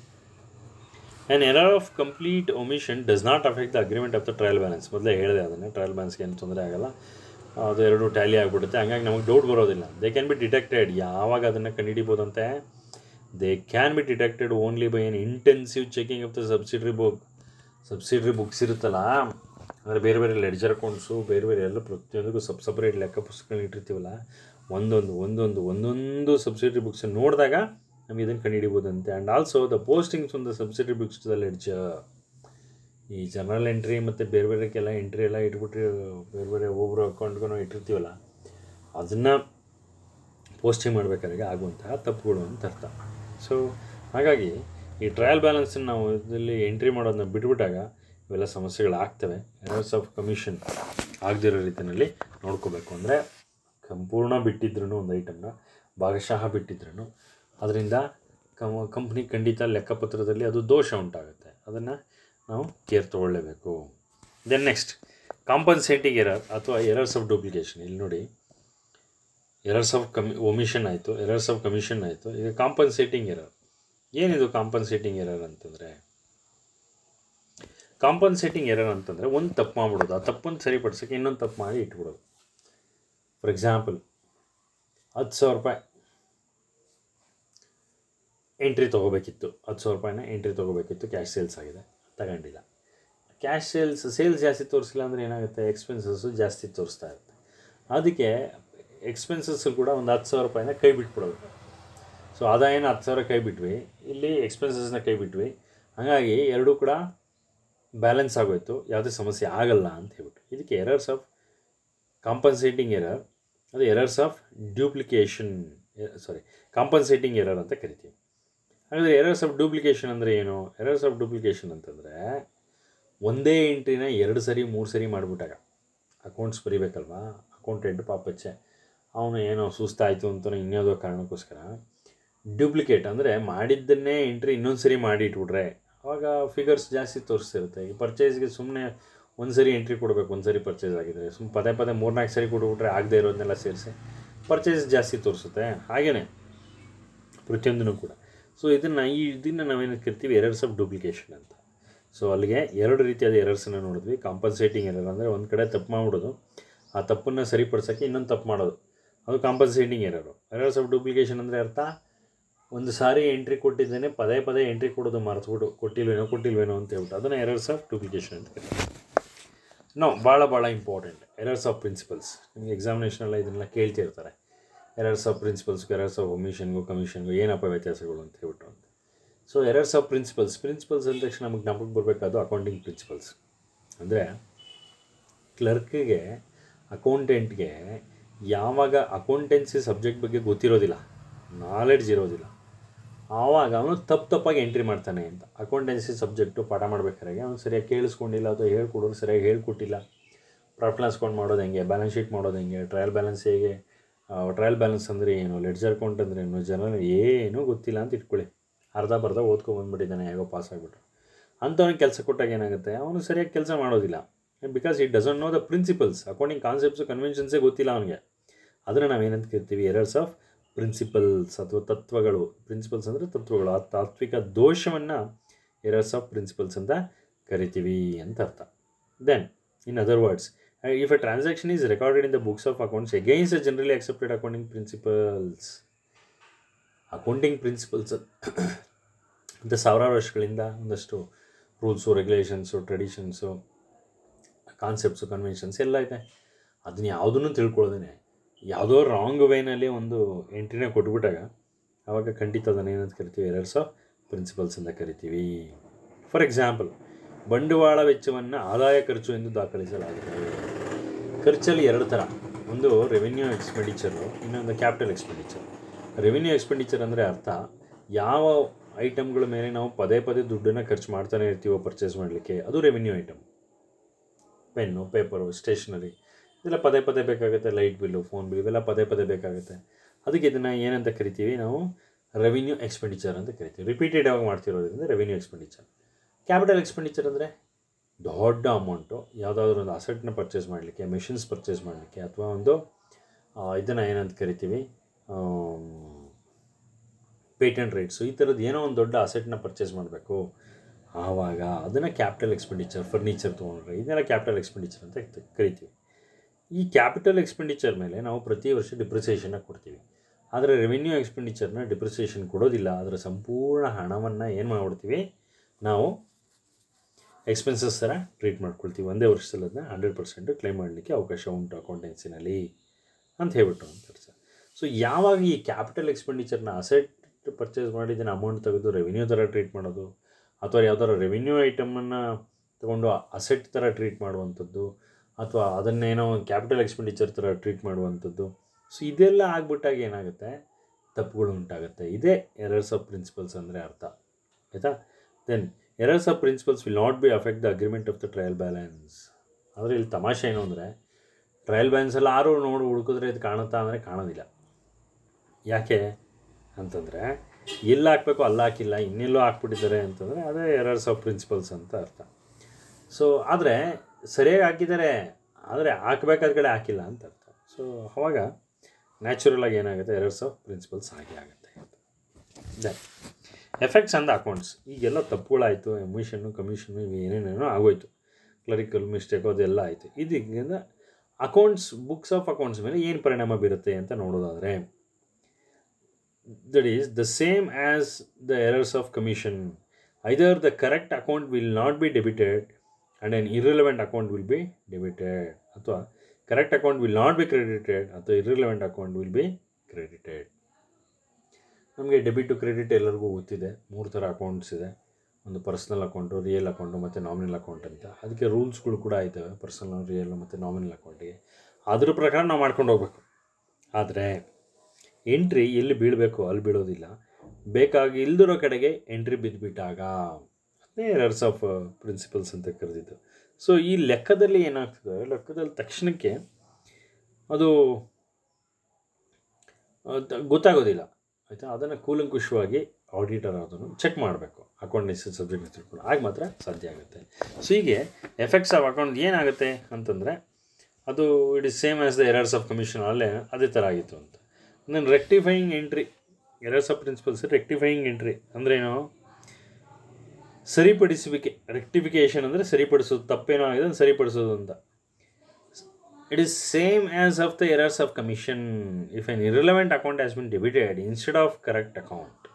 error of complete omission does not affect the agreement of the trial balance. ಮೊದಲೇ ಹೇಳಿದೆ ಅದನ್ನು, ಟ್ರಯಲ್ ಬ್ಯಾಲೆನ್ಸ್ಗೆ ಏನು ತೊಂದರೆ ಆಗೋಲ್ಲ, ಅದು ಎರಡು ಟ್ಯಾಲಿ ಆಗಿಬಿಡುತ್ತೆ. ಹಂಗಾಗಿ ನಮಗೆ ಡೌಟ್ ಬರೋದಿಲ್ಲ. They can be detected. ಯಾವಾಗ ಅದನ್ನು ಕಂಡುಹಿಡಿಬೋದಂತೆ, they can be detected only by an intensive checking of the subsidiary books ಇರುತ್ತಲ್ಲ, ಅಂದರೆ ಬೇರೆ ಬೇರೆ ಲೆಡ್ಜರ್ ಅಕೌಂಟ್ಸು, ಬೇರೆ ಬೇರೆ ಎಲ್ಲ ಪ್ರತಿಯೊಂದಕ್ಕೂ ಸಪ್ರೇಟ್ ಲೆಕ್ಕ ಪುಸ್ತಕಗಳನ್ನ ಇಟ್ಟಿರ್ತೀವಲ್ಲ, ಒಂದೊಂದು ಸಬ್ಸಿಡ್ರಿ ಬುಕ್ಸ್ ನೋಡಿದಾಗ ನಮಗೆ ಇದನ್ನು ಕಂಡುಹಿಡಿಬೋದಂತೆ. And also the postings on the subsidiary books to the ledger. ಈ ಜರ್ನಲ್ ಎಂಟ್ರಿ ಮತ್ತು ಬೇರೆ ಬೇರೆಕ್ಕೆಲ್ಲ ಎಂಟ್ರಿ ಎಲ್ಲ ಇಟ್ಬಿಟ್ಟು ಬೇರೆ ಬೇರೆ ಒಬ್ಬರು ಅಕೌಂಟ್ಗೂ ನಾವು ಇಟ್ಟಿರ್ತೀವಲ್ಲ, ಅದನ್ನು ಪೋಸ್ಟಿಂಗ್ ಮಾಡಬೇಕಾದ್ರೆ ಆಗುವಂತಹ ತಪ್ಪುಗಳು ಅಂತ ಅರ್ಥ. ಸೊ ಹಾಗಾಗಿ ಈ ಟ್ರಯಲ್ ಬ್ಯಾಲೆನ್ಸನ್ನು ನಾವು ಇದರಲ್ಲಿ ಎಂಟ್ರಿ ಮಾಡೋದನ್ನ ಬಿಟ್ಬಿಟ್ಟಾಗ ಇವೆಲ್ಲ ಸಮಸ್ಯೆಗಳಾಗ್ತವೆ. ಎರರ್ಸ್ ಆಫ್ ಕಮಿಷನ್ ಆಗದಿರೋ ರೀತಿಯಲ್ಲಿ ನೋಡ್ಕೋಬೇಕು. ಅಂದರೆ ಸಂಪೂರ್ಣ ಬಿಟ್ಟಿದ್ರೂ ಒಂದು ಐಟಮ್ನ, ಭಾಗಶಃ ಬಿಟ್ಟಿದ್ರೂ ಅದರಿಂದ ಕಂಪ್ನಿ ಖಂಡಿತ ಲೆಕ್ಕಪತ್ರದಲ್ಲಿ ಅದು ದೋಷ ಉಂಟಾಗುತ್ತೆ. ಅದನ್ನು ನಾವು ಕೇರ್ ತೊಗೊಳ್ಳೇಬೇಕು. ದೆನ್ ನೆಕ್ಸ್ಟ್ ಕಾಂಪನ್ಸೇಟಿಂಗ್ ಎರರ್ ಅಥವಾ ಎರರ್ಸ್ ಆಫ್ ಡೂಪ್ಲಿಕೇಶನ್. ಇಲ್ಲಿ ನೋಡಿ, ಎರರ್ಸ್ ಆಫ್ ಒಮಿಷನ್ ಆಯಿತು, ಎರರ್ಸ್ ಆಫ್ ಕಮಿಷನ್ ಆಯಿತು, ಈಗ ಕಾಂಪನ್ಸೇಟಿಂಗ್ ಎರರ್. ಏನಿದು ಕಾಂಪನ್ಸೇಟಿಂಗ್ ಎರರ್ ಅಂತಂದರೆ, ಕಾಂಪನ್ಸೇಟಿಂಗ್ ಎರರ್ ಅಂತಂದರೆ ಒಂದು ತಪ್ಪು ಮಾಡಿಬಿಡೋದು, ಆ ತಪ್ಪನ್ನು ಸರಿಪಡಿಸೋಕ್ಕೆ ಇನ್ನೊಂದು ತಪ್ಪು ಮಾಡಿ ಇಟ್ಬಿಡೋದು. ಫಾರ್ ಎಕ್ಸಾಂಪಲ್, 10,000 ರೂಪಾಯಿ ಎಂಟ್ರಿ ತೊಗೋಬೇಕಿತ್ತು, 10,000 ರೂಪಾಯಿನ ಎಂಟ್ರಿ ತೊಗೋಬೇಕಿತ್ತು, ಕ್ಯಾಶ್ ಸೇಲ್ಸ್ ಆಗಿದೆ, ತಗೊಂಡಿಲ್ಲ. ಕ್ಯಾಶ್ ಸೇಲ್ಸ್ ಜಾಸ್ತಿ ತೋರಿಸಿಲ್ಲ ಅಂದರೆ ಏನಾಗುತ್ತೆ, ಎಕ್ಸ್ಪೆನ್ಸಸ್ಸು ಜಾಸ್ತಿ ತೋರಿಸ್ತಾ ಇರುತ್ತೆ. ಅದಕ್ಕೆ ಎಕ್ಸ್ಪೆನ್ಸಸ್ಸು ಕೂಡ ಒಂದು 10,000 ರೂಪಾಯಿನ ಕೈ ಬಿಟ್ಬಿಡೋದು. ಸೊ ಆದಾಯನ 10,000 ಕೈ ಬಿಟ್ವಿ, ಇಲ್ಲಿ ಎಕ್ಸ್ಪೆನ್ಸಸ್ನ ಕೈ ಬಿಟ್ವಿ, ಹಾಗಾಗಿ ಎರಡೂ ಕೂಡ ಬ್ಯಾಲೆನ್ಸ್ ಆಗೋಯ್ತು, ಯಾವುದೇ ಸಮಸ್ಯೆ ಆಗಲ್ಲ ಅಂತ ಹೇಳ್ಬಿಟ್ಟು. ಇದಕ್ಕೆ ಎರರ್ಸ್ ಆಫ್ ಕಾಂಪನ್ಸೇಟಿಂಗ್ ಎರರ್, ಅದು ಎರರ್ಸ್ ಆಫ್ ಕಾಂಪನ್ಸೇಟಿಂಗ್ ಎರರ್ ಅಂತ ಕರಿತೀವಿ. ಹಾಗಾದರೆ ಎರರ್ಸ್ ಆಫ್ ಡೂಪ್ಲಿಕೇಶನ್ ಅಂದರೆ ಏನು? ಎರರ್ಸ್ ಆಫ್ ಡೂಪ್ಲಿಕೇಶನ್ ಅಂತಂದರೆ ಒಂದೇ ಎಂಟ್ರಿನ 2 ಸರಿ 3 ಸರಿ ಮಾಡಿಬಿಟ್ಟಾಗ ಅಕೌಂಟ್ಸ್ ಬರೀಬೇಕಲ್ವಾ, ಅಕೌಂಟೆಂಟ್ ಪಾಪಚ್ಚೆ ಅವನು ಏನೋ ಸುಸ್ತಾಯಿತು ಅಂತಲೋ ಇನ್ಯಾವುದೋ ಕಾರಣಕ್ಕೋಸ್ಕರ ಡ್ಯೂಪ್ಲಿಕೇಟ್ ಅಂದರೆ ಮಾಡಿದ್ದನ್ನೇ ಎಂಟ್ರಿ ಇನ್ನೊಂದು ಸರಿ ಮಾಡಿ ಇಟ್ಬಿಟ್ರೆ ಆವಾಗ ಫಿಗರ್ಸ್ ಜಾಸ್ತಿ ತೋರಿಸ್ತಿರುತ್ತೆ. ಈ ಪರ್ಚೇಸ್ಗೆ ಸುಮ್ಮನೆ ಒಂದು ಸರಿ ಎಂಟ್ರಿ ಕೊಡಬೇಕು, ಒಂದು ಸರಿ ಪರ್ಚೇಸ್ ಆಗಿದ್ರೆ ಪದೇ 3-4 ಸರಿ ಕೊಟ್ಬಿಟ್ರೆ ಆಗದೆ ಇರೋದನ್ನೆಲ್ಲ ಸೇರಿಸಿ ಪರ್ಚೇಸ್ ಜಾಸ್ತಿ ತೋರಿಸುತ್ತೆ. ಹಾಗೆಯೇ ಪ್ರತಿಯೊಂದೂ ಕೂಡ. ಸೊ ಇದನ್ನು ನಾವೇನು ಕರಿತೀವಿ, ಎರರ್ಸ್ ಆಫ್ ಡೂಪ್ಲಿಕೇಶನ್ ಅಂತ. ಸೊ ಅಲ್ಲಿಗೆ 2 ರೀತಿಯಾದ ಎರರ್ಸನ್ನು ನೋಡಿದ್ವಿ. ಕಾಂಪನ್ಸೇಟಿಂಗ್ ಎರರ್ ಅಂದರೆ ಒಂದು ಕಡೆ ತಪ್ಪು ಮಾಡಿಬಿಡೋದು, ಆ ತಪ್ಪನ್ನು ಸರಿಪಡಿಸೋಕ್ಕೆ ಇನ್ನೊಂದು ತಪ್ಪು ಮಾಡೋದು, ಅದು compensating error. Errors of duplication ಅಂದರೆ ಅರ್ಥ, ಒಂದು ಸಾರಿ ಎಂಟ್ರಿ ಕೊಟ್ಟಿದ್ದೇನೆ ಪದೇ ಎಂಟ್ರಿ ಕೊಡೋದು ಮರೆತುಬಿಟ್ಟು ಕೊಟ್ಟಿಲ್ವೇನೋ ಅಂತ ಹೇಳ್ಬಿಟ್ಟು ಅದನ್ನು ಎರರ್ಸ್ ಆಫ್ ಡೂಪ್ಲಿಕೇಶನ್ ಅಂತ ಕರಿತೀವಿ. ಭಾಳ ಇಂಪಾರ್ಟೆಂಟ್ ಎರರ್ಸ್ ಆಫ್ ಪ್ರಿನ್ಸಿಪಲ್ಸ್. ನಿಮಗೆ ಎಕ್ಸಾಮಿನೇಷನೆಲ್ಲ ಇದನ್ನೆಲ್ಲ ಕೇಳ್ತಿರ್ತಾರೆ. ಎರರ್ಸ್ ಆಫ್ ಪ್ರಿನ್ಸಿಪಲ್ಸ್ಗೂ ಎರರ್ಸ್ ಆಫ್ ಒಮಿಷನ್ಗೂ ಕಮಿಷನ್ಗೂ ಏನಪ್ಪ ವ್ಯತ್ಯಾಸಗಳು ಅಂತ ಹೇಳ್ಬಿಟ್ಟು ಅಂತ. ಸೊ ಎರರ್ಸ್ ಆಫ್ ಪ್ರಿನ್ಸಿಪಲ್ಸ್ ಅಂದ ತಕ್ಷಣ ನಮಗೆ ಜ್ಞಾಪಕಕ್ಕೆ ಬರಬೇಕಾದ ಅಕೌಂಟಿಂಗ್ ಪ್ರಿನ್ಸಿಪಲ್ಸ್ ಅಂದರೆ ಕ್ಲರ್ಕಿಗೆ, ಅಕೌಂಟೆಂಟ್ಗೆ ಯಾವಾಗ ಅಕೌಂಟೆನ್ಸಿ ಸಬ್ಜೆಕ್ಟ್ ಬಗ್ಗೆ ಗೊತ್ತಿರೋದಿಲ್ಲ, ನಾಲೆಡ್ಜ್ ಇರೋದಿಲ್ಲ, ಆವಾಗ ಅವನು ತಪ್ಪಾಗಿ ಎಂಟ್ರಿ ಮಾಡ್ತಾನೆ ಅಂತ. ಅಕೌಂಟೆನ್ಸಿ ಸಬ್ಜೆಕ್ಟು ಪಾಠ ಮಾಡಬೇಕಾದ್ರೆ ಅವನು ಸರಿಯಾಗಿ ಕೇಳಿಸ್ಕೊಂಡಿಲ್ಲ ಅಥವಾ ಹೇಳ್ಕೊಡೋರು ಸರಿಯಾಗಿ ಹೇಳ್ಕೊಟ್ಟಿಲ್ಲ. ಪ್ರಾಫಿಟ್ ಲಾಸ್ ಅಕೌಂಟ್ ಮಾಡೋದು ಹೆಂಗೆ, ಬ್ಯಾಲೆನ್ಸ್ ಶೀಟ್ ಮಾಡೋದು ಹೆಂಗೆ, ಟ್ರಯಲ್ ಬ್ಯಾಲೆನ್ಸ್ ಹೇಗೆ, ಟ್ರಯಲ್ ಬ್ಯಾಲೆನ್ಸ್ ಅಂದರೆ ಏನು, ಲೆಡ್ಜರ್ ಅಕೌಂಟ್ ಅಂದರೆ ಏನು, ಜನರಲ್ ಏನೂ ಗೊತ್ತಿಲ್ಲ ಅಂತ ಇಟ್ಕೊಳ್ಳಿ. ಅರ್ಧ ಓದ್ಕೊಂಡ್ಬಂದ್ಬಿಟ್ಟಿದ್ದಾನೆ, ಹೇಗೋ ಪಾಸ್ ಆಗಿಬಿಟ್ರು. ಅಂಥವ್ನಿಗೆ ಕೆಲಸ ಕೊಟ್ಟಾಗ ಏನಾಗುತ್ತೆ, ಅವನು ಸರಿಯಾಗಿ ಕೆಲಸ ಮಾಡೋದಿಲ್ಲ. Because it doesn't know the principles, accounting concepts ಕನ್ವೆನ್ಷನ್ಸೇ ಗೊತ್ತಿಲ್ಲ ಅವನಿಗೆ. ಅದನ್ನು ನಾವೇನಂತ ಕರಿತೀವಿ, ಎರರ್ಸ್ ಆಫ್ ಪ್ರಿನ್ಸಿಪಲ್ಸ್ ಅಥವಾ ತತ್ವಗಳು. ಪ್ರಿನ್ಸಿಪಲ್ಸ್ ಅಂದರೆ ತತ್ವಗಳು. ಆ ತಾತ್ವಿಕ ದೋಷವನ್ನು ಎರರ್ಸ್ ಆಫ್ ಪ್ರಿನ್ಸಿಪಲ್ಸ್ ಅಂತ ಕರಿತೀವಿ ಅಂತ ಅರ್ಥ. Then in other words, If a transaction is recorded in the books of accounts against the generally accepted accounting principles ಅಂತ ಸಾವಿರಾರು ವರ್ಷಗಳಿಂದ ಒಂದಷ್ಟು rules, regulations, traditions, concepts, conventions ಎಲ್ಲ ಇದೆ. ಅದನ್ನ ಯಾವುದನ್ನು ತಿಳ್ಕೊಳ್ಳೋದೇ ಯಾವುದೋ ರಾಂಗ್ ವೇನಲ್ಲಿ ಒಂದು ಎಂಟ್ರಿನ ಕೊಟ್ಬಿಟ್ಟಾಗ ಆವಾಗ ಖಂಡಿತ ಅದನ್ನು ಏನಂತ ಕರಿತೀವಿ, ಎರರ್ಸ್ ಆಫ್ ಪ್ರಿನ್ಸಿಪಲ್ಸ್ ಅಂತ ಕರಿತೀವಿ. ಫಾರ್ ಎಕ್ಸಾಂಪಲ್, ಬಂಡವಾಳ ವೆಚ್ಚವನ್ನು ಆದಾಯ ಖರ್ಚು ಎಂದು ದಾಖಲಿಸಲಾಗಿದೆ. ಖರ್ಚಲ್ಲಿ ಎರಡು ಥರ, ಒಂದು ರೆವಿನ್ಯೂ ಎಕ್ಸ್ಪೆಂಡಿಚರು, ಇನ್ನೊಂದು ಕ್ಯಾಪಿಟಲ್ ಎಕ್ಸ್ಪೆಂಡಿಚರ್. ರೆವಿನ್ಯೂ ಎಕ್ಸ್ಪೆಂಡಿಚರ್ ಅಂದರೆ ಅರ್ಥ, ಯಾವ ಐಟಮ್ಗಳ ಮೇಲೆ ನಾವು ಪದೇ ಪದೇ ದುಡ್ಡನ್ನು ಖರ್ಚು ಮಾಡ್ತಾನೆ ಇರ್ತೀವೋ ಪರ್ಚೇಸ್ ಮಾಡಲಿಕ್ಕೆ, ಅದು revenue item. Pen, paper, stationery ಇದೆಲ್ಲ ಪದೇ ಪದೇ ಬೇಕಾಗುತ್ತೆ. ಲೈಟ್ ಬಿಲ್ಲು, ಫೋನ್ ಬಿಲ್ ಇವೆಲ್ಲ ಪದೇ ಪದೇ ಬೇಕಾಗುತ್ತೆ. ಅದಕ್ಕೆ ಇದನ್ನು ಏನಂತ ಕರಿತೀವಿ ನಾವು, ರೆವಿನ್ಯೂ ಎಕ್ಸ್ಪೆಂಡಿಚರ್ ಅಂತ ಕರಿತೀವಿ. ರಿಪೀಟೆಡ್ ಆಗಿ ಮಾಡ್ತಿರೋದ್ರಿಂದ ರೆವಿನ್ಯೂ ಎಕ್ಸ್ಪೆಂಡಿಚರ್. ಕ್ಯಾಪಿಟಲ್ ಎಕ್ಸ್ಪೆಂಡಿಚರ್ ಅಂದರೆ ದೊಡ್ಡ ಅಮೌಂಟು, ಯಾವುದಾದ್ರೂ ಒಂದು ಅಸೆಟ್ನ ಪರ್ಚೇಸ್ ಮಾಡಲಿಕ್ಕೆ, ಮೆಷಿನ್ಸ್ ಪರ್ಚೇಸ್ ಮಾಡಲಿಕ್ಕೆ, ಅಥವಾ ಒಂದು ಇದನ್ನು ಏನಂತ ಕರಿತೀವಿ, ಪೇಟೆಂಟ್ ರೈಟ್ಸು, ಈ ಥರದ್ದು ಏನೋ ಒಂದು ದೊಡ್ಡ ಅಸೆಟ್ನ ಪರ್ಚೇಸ್ ಮಾಡಬೇಕು, ಆವಾಗ ಅದನ್ನು ಕ್ಯಾಪಿಟಲ್ ಎಕ್ಸ್ಪೆಂಡಿಚರ್. ಫರ್ನಿಚರ್ ತೊಗೊಂಡ್ರೆ ಇದನ್ನೆಲ್ಲ ಕ್ಯಾಪಿಟಲ್ ಎಕ್ಸ್ಪೆಂಡಿಚರ್ ಅಂತ ಕರಿತೀವಿ. ಈ ಕ್ಯಾಪಿಟಲ್ ಎಕ್ಸ್ಪೆಂಡಿಚರ್ ಮೇಲೆ ನಾವು ಪ್ರತಿ ವರ್ಷ ಡಿಪ್ರಿಸಿಯೇಷನ್ನ ಕೊಡ್ತೀವಿ. ಆದರೆ ರೆವಿನ್ಯೂ ಎಕ್ಸ್ಪೆಂಡಿಚರ್ನ ಡಿಪ್ರಿಸಿಯೇಷನ್ ಕೊಡೋದಿಲ್ಲ. ಅದರ ಸಂಪೂರ್ಣ ಹಣವನ್ನು ಏನು ಮಾಡ್ಬಿಡ್ತೀವಿ ನಾವು, ಎಕ್ಸ್ಪೆನ್ಸಸ್ ಥರ ಟ್ರೀಟ್ ಮಾಡ್ಕೊಳ್ತೀವಿ. ಒಂದೇ ವರ್ಷದಲ್ಲಿ ಅದನ್ನ 100% ಕ್ಲೈಮ್ ಮಾಡಲಿಕ್ಕೆ ಅವಕಾಶ ಉಂಟು ಅಕೌಂಟೆನ್ಸಿನಲ್ಲಿ ಅಂತ ಹೇಳ್ಬಿಟ್ಟು ಅಂತಾರೆ ಸರ್. ಸೊ ಯಾವಾಗ ಈ ಕ್ಯಾಪಿಟಲ್ ಎಕ್ಸ್ಪೆಂಡಿಚರ್ನ ಅಸೆಟ್ ಪರ್ಚೇಸ್ ಮಾಡಿದ್ದನ್ನು ಅಮೌಂಟ್ ತೆಗೆದು ರೆವಿನ್ಯೂ ಥರ ಟ್ರೀಟ್ ಮಾಡೋದು, ಅಥವಾ ಯಾವ್ದಾದ್ರು ರೆವಿನ್ಯೂ ಐಟಮನ್ನು ತೊಗೊಂಡು ಅಸೆಟ್ ಥರ ಟ್ರೀಟ್ ಮಾಡುವಂಥದ್ದು, ಅಥವಾ ಅದನ್ನೇನೋ ಕ್ಯಾಪಿಟಲ್ ಎಕ್ಸ್ಪೆಂಡಿಚರ್ ಥರ ಟ್ರೀಟ್ ಮಾಡುವಂಥದ್ದು, ಸೊ ಇದೆಲ್ಲ ಆಗ್ಬಿಟ್ಟಾಗ ಏನಾಗುತ್ತೆ, ತಪ್ಪುಗಳು ಉಂಟಾಗುತ್ತೆ. ಇದೇ ಎರರ್ಸ್ ಆಫ್ ಪ್ರಿನ್ಸಿಪಲ್ಸ್ ಅಂದರೆ ಅರ್ಥ, ಆಯಿತಾ. Then errors of principles will not be affect the agreement of the trial balance. ಆದರೆ ಇಲ್ಲಿ ತಮಾಷೆ ಏನು ಅಂದರೆ, ಟ್ರಯಲ್ ಬ್ಯಾಲೆನ್ಸಲ್ಲಿ ಯಾರು ನೋಡಿ ಹುಡುಕಿದ್ರೆ ಇದು ಕಾಣುತ್ತಾ ಅಂದರೆ ಕಾಣೋದಿಲ್ಲ. ಯಾಕೆ ಅಂತಂದರೆ, ಎಲ್ಲಿ ಹಾಕಬೇಕು ಅಲ್ಲಿ ಹಾಕಿಲ್ಲ, ಇನ್ನೆಲ್ಲೋ ಹಾಕ್ಬಿಟ್ಟಿದ್ದಾರೆ ಅಂತಂದರೆ ಅದೇ ಎರರ್ಸ್ ಆಫ್ ಪ್ರಿನ್ಸಿಪಲ್ಸ್ ಅಂತ ಅರ್ಥ. ಸೊ ಆದರೆ ಸರಿಯಾಗಿ ಹಾಕಿದ್ದಾರೆ, ಆದರೆ ಹಾಕಬೇಕಾದ ಕಡೆ ಹಾಕಿಲ್ಲ ಅಂತ ಅರ್ಥ. ಸೊ ಅವಾಗ ನ್ಯಾಚುರಲಾಗಿ ಏನಾಗುತ್ತೆ, ಎರರ್ಸ್ ಆಫ್ ಪ್ರಿನ್ಸಿಪಲ್ಸ್ ಹಾಗೆ ಆಗುತ್ತೆ. Then effects on the accounts. ಈಗೆಲ್ಲ ತಪ್ಪುಗಳಾಯಿತು, ಎಮಿಷನ್ನು, ಕಮಿಷನ್ನು, ಇವು ಏನೇನೇನೋ ಆಗೋಯ್ತು, ಕ್ಲರಿಕಲ್ ಮಿಸ್ಟೇಕು ಅದೆಲ್ಲ ಆಯಿತು. ಇದರಿಂದ ಅಕೌಂಟ್ಸ್, ಬುಕ್ಸ್ ಆಫ್ ಅಕೌಂಟ್ಸ್ ಮೇಲೆ ಏನು ಪರಿಣಾಮ ಬೀರುತ್ತೆ ಅಂತ ನೋಡೋದಾದರೆ, that is the same as the errors of commission. Either the correct account will not be debited and an irrelevant account will be debited, ಅಥವಾ correct account will not be credited ಅಥವಾ irrelevant account will be credited. ನಮಗೆ debit to credit ಎಲ್ಲರಿಗೂ ಗೊತ್ತಿದೆ. 3 ಥರ accounts ಇದೆ. ಒಂದು personal account, real account ಮತ್ತು nominal account ಅಂತ. ಅದಕ್ಕೆ ರೂಲ್ಸ್ಗಳು ಕೂಡ ಆಯ್ತವೆ, ಪರ್ಸನಲ್, ರಿಯಲ್ ಮತ್ತು ನಾಮಿನಲ್ ಅಕೌಂಟಿಗೆ. ಅದ್ರ ಪ್ರಕಾರ ನಾವು ಮಾಡ್ಕೊಂಡು ಹೋಗ್ಬೇಕು. ಆದರೆ ಎಂಟ್ರಿ ಎಲ್ಲಿ ಬೀಳಬೇಕು ಅಲ್ಲಿ ಬೀಳೋದಿಲ್ಲ, ಬೇಕಾಗಿ ಇಲ್ದಿರೋ ಕಡೆಗೆ ಎಂಟ್ರಿ ಬಿದ್ದುಬಿಟ್ಟಾಗ ಅದೇ ಎರರ್ಸ್ ಆಫ್ ಪ್ರಿನ್ಸಿಪಲ್ಸ್ ಅಂತ ಕರೆದಿದ್ದು. ಸೊ ಈ ಲೆಕ್ಕದಲ್ಲಿ ಏನಾಗ್ತದೆ, ಲೆಕ್ಕದಲ್ಲಿ ತಕ್ಷಣಕ್ಕೆ ಅದು ಗೊತ್ತಾಗೋದಿಲ್ಲ, ಆಯಿತಾ. ಅದನ್ನು ಕೂಲಂಕುಷವಾಗಿ ಆಡಿಟರ್ ಅದನ್ನು ಚೆಕ್ ಮಾಡಬೇಕು, ಅಕೌಂಟೆನ್ಸಿ ಸಬ್ಜೆಕ್ಟ್ ತಿಳ್ಕೊಂಡು, ಆಗ ಮಾತ್ರ ಸಾಧ್ಯ ಆಗುತ್ತೆ. ಸೊ ಹೀಗೆ ಎಫೆಕ್ಟ್ಸ್ ಆಫ್ ಅಕೌಂಟ್ ಏನಾಗುತ್ತೆ ಅಂತಂದರೆ, ಅದು it is same as the errors of commission, ಅಲ್ಲೇ ಅದೇ ಥರ ಆಗಿತ್ತು ಅಂತ. ನಾನು rectifying entry, errors of principles rectifying entry ಅಂದ್ರೇನು, ಸರಿಪಡಿಸುವಿಕೆ. ರೆಕ್ಟಿಫಿಕೇಷನ್ ಅಂದರೆ ಸರಿಪಡಿಸೋದು, ತಪ್ಪೇನೋ ಆಗಿದೆ ಅದನ್ನು ಸರಿಪಡಿಸೋದು ಅಂತ. It is same as of the errors of commission if an irrelevant account has been debited instead of correct account.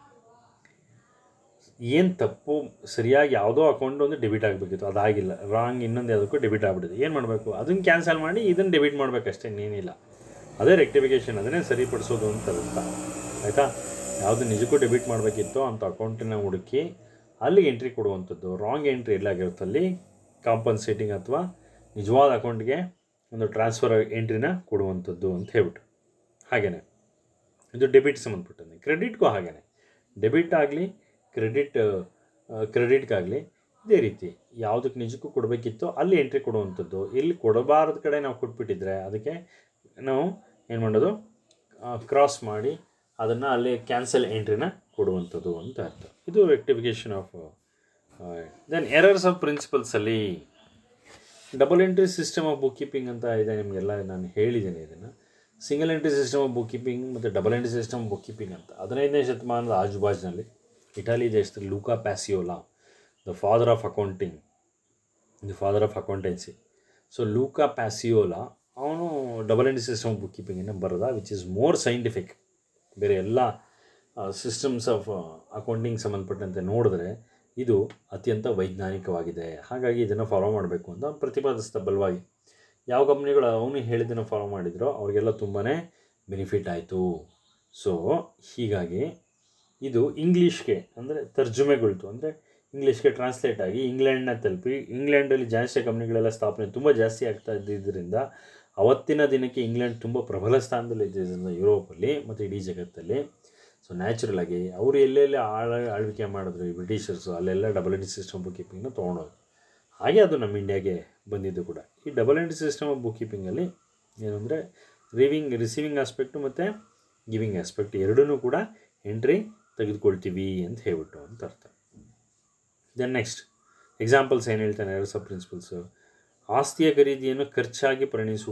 ಏನು ತಪ್ಪು, ಸರಿಯಾಗಿ ಯಾವುದೋ ಅಕೌಂಟ್ ಒಂದು ಡೆಬಿಟ್ ಆಗಬೇಕಿತ್ತು, ಅದಾಗಿಲ್ಲ, ರಾಂಗ್ ಇನ್ನೊಂದು ಯಾವುದಕ್ಕೂ ಡೆಬಿಟ್ ಆಗಿಬಿಟ್ಟಿದೆ. ಏನು ಮಾಡಬೇಕು, ಅದನ್ನು ಕ್ಯಾನ್ಸಲ್ ಮಾಡಿ ಇದನ್ನು ಡೆಬಿಟ್ ಮಾಡಬೇಕಷ್ಟೇ, ಇನ್ನೇನಿಲ್ಲ. ಅದೇ ರೆಕ್ಟಿಫಿಕೇಷನ್, ಅದನ್ನೇ ಸರಿಪಡಿಸೋದು ಅಂತ ಅರ್ಥ, ಆಯಿತಾ. ಯಾವುದು ನಿಜಕ್ಕೂ ಡೆಬಿಟ್ ಮಾಡಬೇಕಿತ್ತೋ ಅಂಥ ಅಕೌಂಟನ್ನು ಹುಡುಕಿ ಅಲ್ಲಿಗೆ ಎಂಟ್ರಿ ಕೊಡುವಂಥದ್ದು. ರಾಂಗ್ ಎಂಟ್ರಿ ಎಲ್ಲಾಗಿರುತ್ತೆ ಅಲ್ಲಿ ಕಾಂಪನ್ಸೇಟಿಂಗ್ ಅಥವಾ ನಿಜವಾದ ಅಕೌಂಟ್ಗೆ ಒಂದು ಟ್ರಾನ್ಸ್ಫರ್ ಎಂಟ್ರಿನ ಕೊಡುವಂಥದ್ದು ಅಂತ ಹೇಳ್ಬಿಟ್ಟು. ಹಾಗೆಯೇ ಇದು ಡೆಬಿಟ್ ಸಂಬಂಧಪಟ್ಟಂತೆ. ಕ್ರೆಡಿಟ್ಗೂ ಹಾಗೆಯೇ, ಡೆಬಿಟ್ ಆಗಲಿ ಕ್ರೆಡಿಟ್ಗಾಗಲಿ ಇದೇ ರೀತಿ ಯಾವುದಕ್ಕೆ ನಿಜಕ್ಕೂ ಕೊಡಬೇಕಿತ್ತೋ ಅಲ್ಲಿ ಎಂಟ್ರಿ ಕೊಡುವಂಥದ್ದು. ಇಲ್ಲಿ ಕೊಡಬಾರದ ಕಡೆ ನಾವು ಕೊಟ್ಬಿಟ್ಟಿದ್ರೆ ಅದಕ್ಕೆ ನಾವು ಏನು ಮಾಡೋದು, ಕ್ರಾಸ್ ಮಾಡಿ ಅದನ್ನು ಅಲ್ಲಿ ಕ್ಯಾನ್ಸಲ್ ಎಂಟ್ರಿನ ಕೊಡುವಂಥದ್ದು ಅಂತ ಅರ್ಥ. ಇದು rectification of. Then errors of ಪ್ರಿನ್ಸಿಪಲ್ಸಲ್ಲಿ double entry system of book keeping ಅಂತ ಇದೆ, ನಿಮಗೆಲ್ಲ ನಾನು ಹೇಳಿದ್ದೀನಿ ಇದನ್ನು. Single entry system of book keeping ಮತ್ತು double entry system of book keeping ಅಂತ 15ನೇ ಶತಮಾನದ ಆಜುಬಾಜಿನಲ್ಲಿ ಇಟಲಿ ದೇಶದಲ್ಲಿ Luca Pacioli, the father of accounting, the father of accountancy, so Luca Pacioli ಅವನು ಡಬಲ್ ಎಂಟ್ರಿ ಸಿಸ್ಟಮ್ ಬುಕ್ ಕೀಪಿಂಗನ್ನು ಬರೆದ, ವಿಚ್ ಇಸ್ ಮೋರ್ ಸೈಂಟಿಫಿಕ್. ಬೇರೆ ಎಲ್ಲ ಸಿಸ್ಟಮ್ಸ್ ಆಫ್ ಅಕೌಂಟಿಂಗ್ ಸಂಬಂಧಪಟ್ಟಂತೆ ನೋಡಿದ್ರೆ ಇದು ಅತ್ಯಂತ ವೈಜ್ಞಾನಿಕವಾಗಿದೆ. ಹಾಗಾಗಿ ಇದನ್ನು ಫಾಲೋ ಮಾಡಬೇಕು ಅಂತ ಪ್ರತಿಪಾದಿಸ್ತಾ ಬಲವಾಗಿ. ಯಾವ ಕಂಪ್ನಿಗಳು ಅವನು ಹೇಳಿದ್ದನ್ನು ಫಾಲೋ ಮಾಡಿದ್ರೋ ಅವ್ರಿಗೆಲ್ಲ ತುಂಬಾ ಬೆನಿಫಿಟ್ ಆಯಿತು. ಸೊ ಹೀಗಾಗಿ ಇದು ಇಂಗ್ಲೀಷ್ಗೆ ಅಂದರೆ ತರ್ಜುಮೆಗೊಳ್ತು, ಅಂದರೆ ಇಂಗ್ಲೀಷ್ಗೆ ಟ್ರಾನ್ಸ್ಲೇಟ್ ಆಗಿ ಇಂಗ್ಲೆಂಡ್ನ ತಲುಪಿ, ಇಂಗ್ಲೆಂಡಲ್ಲಿ ಜಾಸ್ತಿ ಕಂಪ್ನಿಗಳೆಲ್ಲ ಸ್ಥಾಪನೆ ತುಂಬ ಜಾಸ್ತಿ ಆಗ್ತಾ ಇದ್ದಿದ್ದರಿಂದ ಅವತ್ತಿನ ದಿನಕ್ಕೆ ಇಂಗ್ಲೆಂಡ್ ತುಂಬ ಪ್ರಬಲ ಸ್ಥಾನದಲ್ಲಿ ಇದ್ದಿದ್ದರಿಂದ ಯುರೋಪಲ್ಲಿ ಮತ್ತು ಇಡೀ ಜಗತ್ತಲ್ಲಿ. ಸೊ ನ್ಯಾಚುರಲ್ ಆಗಿ ಅವರು ಎಲ್ಲೆಲ್ಲಿ ಆಳ್ವಿಕೆ ಮಾಡಿದ್ರು ಈ ಬ್ರಿಟಿಷರ್ಸು, ಅಲ್ಲೆಲ್ಲ ಡಬಲ್ ಎಂಟ್ರಿ ಸಿಸ್ಟಮ್ ಬುಕ್ ಕೀಪಿಂಗ್ನ ತೊಗೊಂಡೋದು. ಹಾಗೆ ಅದು ನಮ್ಮ ಇಂಡಿಯಾಗೆ ಬಂದಿದ್ದು ಕೂಡ. ಈ double entry system of book ಕೀಪಿಂಗಲ್ಲಿ ಏನು ಅಂದರೆ ರಿಸೀವಿಂಗ್ ಆಸ್ಪೆಕ್ಟು ಮತ್ತು ಗಿವಿಂಗ್ ಆಸ್ಪೆಕ್ಟ್ ಎರಡೂ ಕೂಡ ಎಂಟ್ರಿ ತೆಗೆದುಕೊಳ್ತೀವಿ ಅಂತ ಹೇಳ್ಬಿಟ್ಟು ಅಂತ ಅರ್ಥ. ದೆನ್ ನೆಕ್ಸ್ಟ್ ಎಕ್ಸಾಂಪಲ್ಸ್ ಏನು ಹೇಳ್ತಾನೆ, ಎರರ್ಸ್ ಆಫ್ ಪ್ರಿನ್ಸಿಪಲ್ಸು. ಆಸ್ತಿಯ ಖರೀದಿಯನ್ನು ಖರ್ಚಾಗಿ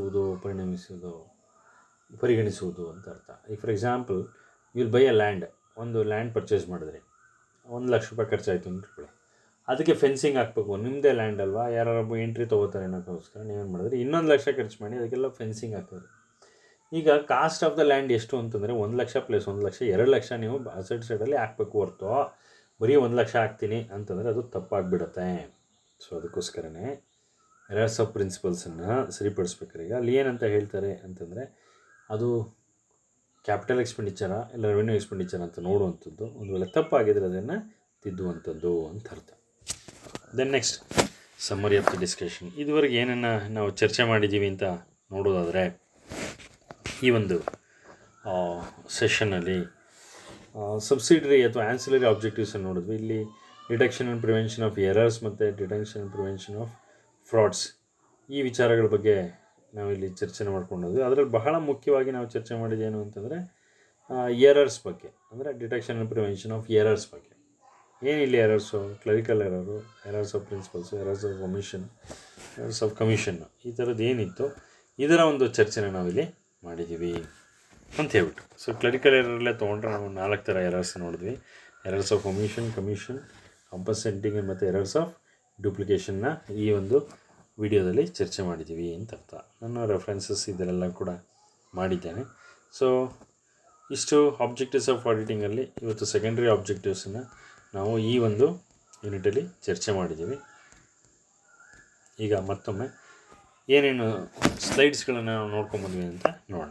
ಪರಿಗಣಿಸುವುದು ಅಂತ ಅರ್ಥ. ಈಗ for example will buy a land, ಒಂದು ಲ್ಯಾಂಡ್ ಪರ್ಚೇಸ್ ಮಾಡಿದ್ರಿ, 1,00,000 ರೂಪಾಯಿ ಖರ್ಚಾಯಿತು ಅಂತ ಇಟ್ಕೊಳ್ಳಿ. ಅದಕ್ಕೆ ಫೆನ್ಸಿಂಗ್ ಹಾಕಬೇಕು, ನಿಮ್ಮದೇ ಲ್ಯಾಂಡ್ ಅಲ್ವಾ, ಯಾರು ಎಂಟ್ರಿ ತೊಗೋತಾರೆ ಅನ್ನೋಕ್ಕೋಸ್ಕರ ನೀವೇನು ಮಾಡಿದ್ರಿ, 1,00,000 ಖರ್ಚು ಮಾಡಿ ಅದಕ್ಕೆಲ್ಲ ಫೆನ್ಸಿಂಗ್ ಹಾಕಿದ್ರಿ. ಈಗ ಕಾಸ್ಟ್ ಆಫ್ ದ ಲ್ಯಾಂಡ್ ಎಷ್ಟು ಅಂತಂದರೆ 1,00,000 + 1,00,000 2,00,000 ನೀವು ಅಸೆಟ್ ಸೈಡಲ್ಲಿ ಹಾಕಬೇಕು ಹೊರತು ಬರೀ 1,00,000 ಹಾಕ್ತೀನಿ ಅಂತಂದರೆ ಅದು ತಪ್ಪಾಗಿಬಿಡುತ್ತೆ. ಸೊ ಅದಕ್ಕೋಸ್ಕರನೇ ಎರರ್ಸ್ ಆಫ್ ಪ್ರಿನ್ಸಿಪಲ್ಸನ್ನು ಸರಿಪಡಿಸ್ಬೇಕಾರೆ ಈಗ ಅಲ್ಲಿ ಏನಂತ ಹೇಳ್ತಾರೆ ಅಂತಂದರೆ, ಅದು ಕ್ಯಾಪಿಟಲ್ ಎಕ್ಸ್ಪೆಂಡಿಚರಾ ಇಲ್ಲ ರೆವೆನ್ಯೂ ಎಕ್ಸ್ಪೆಂಡಿಚರ್ ಅಂತ ನೋಡುವಂಥದ್ದು, ಒಂದು ವೇಳೆ ತಪ್ಪಾಗಿದ್ರೆ ಅದನ್ನು ತಿದ್ದುವಂಥದ್ದು ಅಂತ ಅರ್ಥ. Then next summary of the discussion. ಇದುವರೆಗೆ ಏನನ್ನು ನಾವು ಚರ್ಚೆ ಮಾಡಿದ್ದೀವಿ ಅಂತ ನೋಡೋದಾದರೆ, ಈ ಒಂದು ಸೆಷನ್ನಲ್ಲಿ ಸಬ್ಸಿಡರಿ ಅಥವಾ ಆನ್ಸಿಲರಿ ಆಬ್ಜೆಕ್ಟಿವ್ಸನ್ನು ನೋಡಿದ್ವಿ. ಇಲ್ಲಿ detection and prevention of errors ಮತ್ತು detection and prevention of frauds, ಈ ವಿಚಾರಗಳ ಬಗ್ಗೆ ನಾವಿಲ್ಲಿ ಚರ್ಚೆ ಮಾಡ್ಕೊಂಡೋದ್ವಿ. ಅದರಲ್ಲಿ ಬಹಳ ಮುಖ್ಯವಾಗಿ ನಾವು ಚರ್ಚೆ ಮಾಡಿದ್ದೇನು ಅಂತಂದರೆ ಎರರ್ಸ್ ಬಗ್ಗೆ, ಅಂದರೆ detection and prevention of errors ಬಗ್ಗೆ. ಏನಿಲ್ಲ errors, clerical error, errors of principles, errors of omission, errors of commission, ಈ ಥರದ್ದು ಏನಿತ್ತು ಇದರ ಒಂದು ಚರ್ಚೆನ ನಾವಿಲ್ಲಿ ಮಾಡಿದ್ದೀವಿ ಅಂತ ಹೇಳ್ಬಿಟ್ಟು. ಸೊ ಕ್ಲರಿಕಲ್ ಎರರಲ್ಲೇ ತೊಗೊಂಡ್ರೆ ನಾವು 4 ಥರ ಎರರ್ಸ್ ನೋಡಿದ್ವಿ. Errors of omission, commission, compensating ಮತ್ತು ಎರರ್ಸ್ ಆಫ್ ಡುಪ್ಲಿಕೇಷನ್ನ ಈ ಒಂದು ವಿಡಿಯೋದಲ್ಲಿ ಚರ್ಚೆ ಮಾಡಿದ್ದೀವಿ ಅಂತ ಅರ್ಥ. ನನ್ನ ರೆಫರೆನ್ಸಸ್ ಇದೆಲ್ಲ ಕೂಡ ಮಾಡಿದ್ದೇನೆ. ಸೊ ಇಷ್ಟು ಆಬ್ಜೆಕ್ಟಿವ್ಸ್ ಆಫ್ ಆಡಿಟಿಂಗಲ್ಲಿ ಇವತ್ತು ಸೆಕೆಂಡ್ರಿ ಆಬ್ಜೆಕ್ಟಿವ್ಸನ್ನು ನಾವು ಈ ಒಂದು ಯೂನಿಟಲ್ಲಿ ಚರ್ಚೆ ಮಾಡಿದ್ದೀವಿ. ಈಗ ಮತ್ತೊಮ್ಮೆ ಏನೇನು ಸ್ಲೈಡ್ಸ್ಗಳನ್ನು ನಾವು ನೋಡ್ಕೊಂಬಂದ್ವಿ ಅಂತ ನೋಡೋಣ.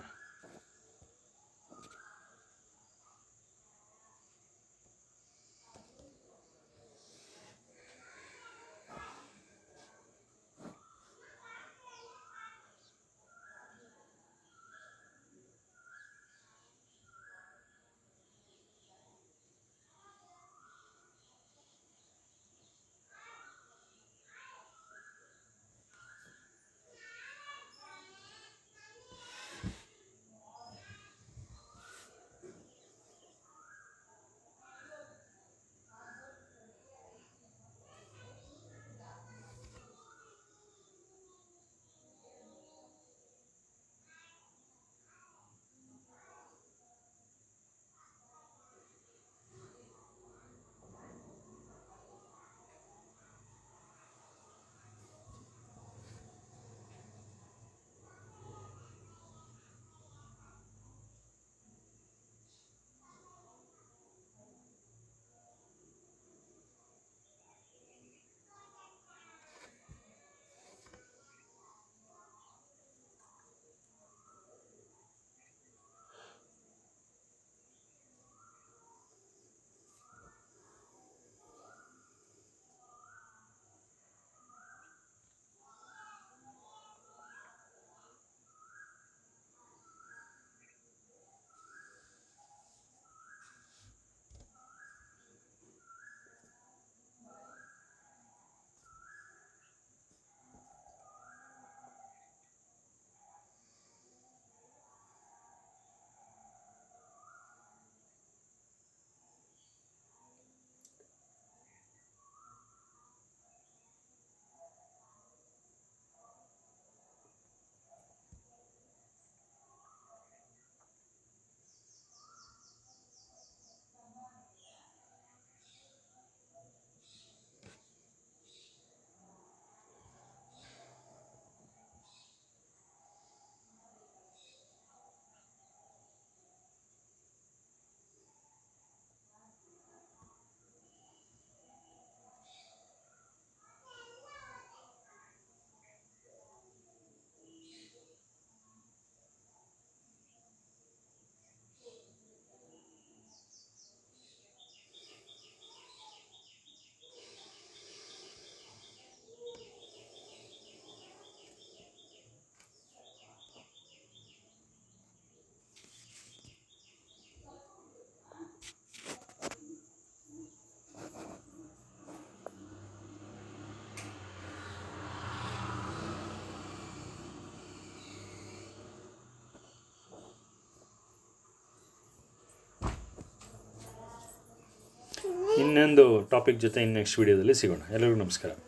ಇನ್ನೊಂದು ಟಾಪಿಕ್ ಜೊತೆ ನೆಕ್ಸ್ಟ್ ವೀಡಿಯೋದಲ್ಲಿ ಸಿಗೋಣ. ಎಲ್ಲರಿಗೂ ನಮಸ್ಕಾರ.